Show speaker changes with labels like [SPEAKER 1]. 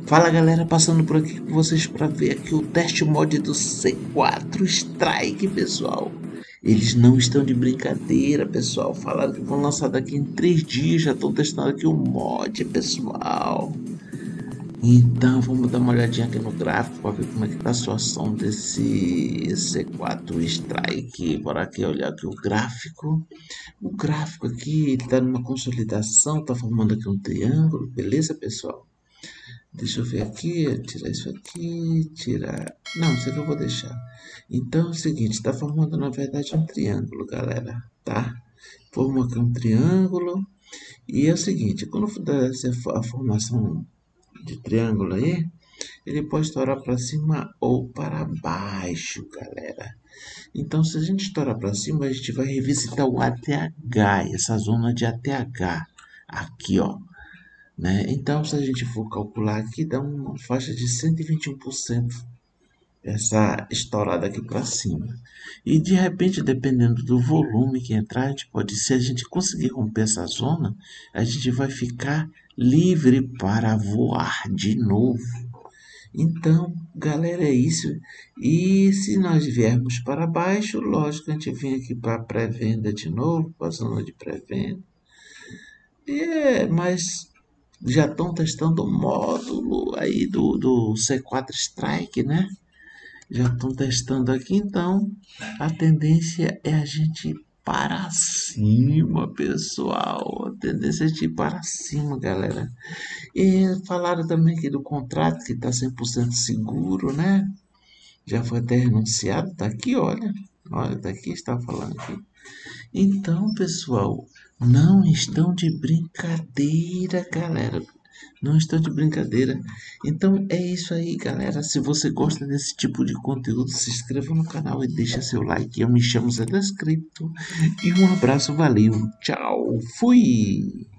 [SPEAKER 1] Fala galera, passando por aqui com vocês para ver aqui o teste mod do C4 Strike, pessoal. Eles não estão de brincadeira, pessoal. Falaram que vão lançar daqui em 3 dias, já estão testando aqui o mod, pessoal. Então vamos dar uma olhadinha aqui no gráfico para ver como é que tá a situação desse C4 Strike. Bora aqui olhar aqui o gráfico. O gráfico aqui está numa consolidação, tá formando aqui um triângulo, beleza, pessoal? Deixa eu ver aqui, tirar isso aqui, tirar... Não, isso aqui eu vou deixar. Então é o seguinte, está formando na verdade um triângulo, galera, tá? Formou aqui um triângulo. E é o seguinte, quando for dar a formação de triângulo aí, ele pode estourar para cima ou para baixo, galera. Então, se a gente estourar para cima, a gente vai revisitar o ATH, essa zona de ATH. Aqui, ó, né? Então, se a gente for calcular aqui, dá uma faixa de 121% essa estourada aqui para cima. E de repente, dependendo do volume que entrar, a gente pode, se a gente conseguir romper essa zona, a gente vai ficar livre para voar de novo. Então, galera, é isso. E se nós viermos para baixo, lógico, a gente vem aqui para a pré-venda de novo, para a zona de pré-venda. Mas já estão testando o módulo aí do C4 Strike, né? Já estão testando aqui, então a tendência é a gente ir para cima, pessoal. A tendência é de ir para cima, galera. E falaram também aqui do contrato que está 100% seguro, né? Já foi até renunciado, tá aqui, olha. Olha, tá aqui, está falando aqui. Então, pessoal, não estão de brincadeira, galera. Não estão de brincadeira. Então é isso aí, galera. Se você gosta desse tipo de conteúdo, se inscreva no canal e deixa seu like. Eu me chamo Zé Descripto. E um abraço, valeu, tchau, fui!